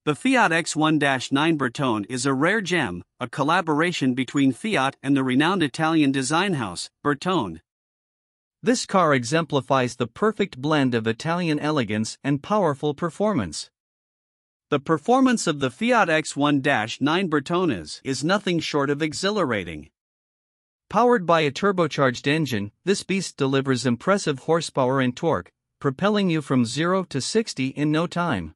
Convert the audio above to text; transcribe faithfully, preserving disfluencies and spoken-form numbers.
The Fiat X one dash nine Bertone is a rare gem, a collaboration between Fiat and the renowned Italian design house, Bertone. This car exemplifies the perfect blend of Italian elegance and powerful performance. The performance of the Fiat X one dash nine Bertone is, is nothing short of exhilarating. Powered by a turbocharged engine, this beast delivers impressive horsepower and torque, propelling you from zero to sixty in no time.